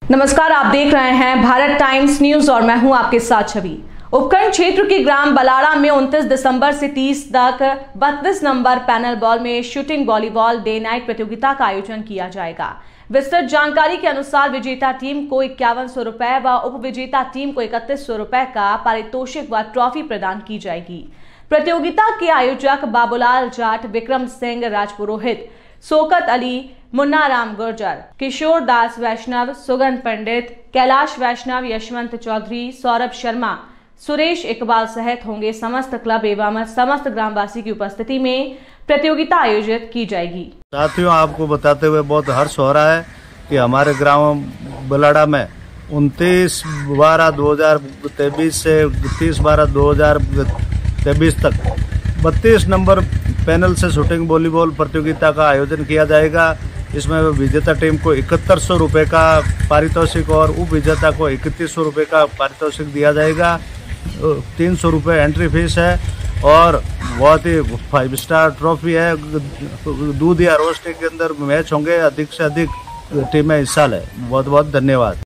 नमस्कार, आप देख रहे हैं भारत टाइम्स न्यूज और मैं हूं आपके साथ छवि। उपखंड क्षेत्र के ग्राम बलाड़ा में 29 दिसंबर से 30 तक 32 नंबर पैनल बॉल में शूटिंग वॉलीबॉल डे नाइट प्रतियोगिता का आयोजन किया जाएगा। विस्तृत जानकारी के अनुसार विजेता टीम को 5100 रुपए व उप विजेता टीम को 3100 रुपए का पारितोषिक व ट्रॉफी प्रदान की जाएगी। प्रतियोगिता के आयोजक बाबूलाल जाट, विक्रम सिंह राजपुरोहित, शौकत अली, मुन्ना राम गुर्जर, किशोर दास वैष्णव, सुगंध पंडित, कैलाश वैष्णव, यशवंत चौधरी, सौरभ शर्मा, सुरेश इकबाल सहित होंगे। समस्त क्लब एवं समस्त ग्रामवासी की उपस्थिति में प्रतियोगिता आयोजित की जाएगी। साथियों, आपको बताते हुए बहुत हर्ष हो रहा है कि हमारे ग्राम बलाड़ा में 29/12/2023 से 30/12/2023 तक 32 नंबर पैनल से शूटिंग वॉलीबॉल प्रतियोगिता का आयोजन किया जाएगा। इसमें विजेता टीम को 7100 रुपये का पारितोषिक और उप विजेता को 3100 रुपये का पारितोषिक दिया जाएगा। 300 रुपये एंट्री फीस है और बहुत ही 5 स्टार ट्रॉफी है। दूध या रोस्टिंग के अंदर मैच होंगे, अधिक से अधिक टीमें हिस्सा लें। बहुत बहुत धन्यवाद।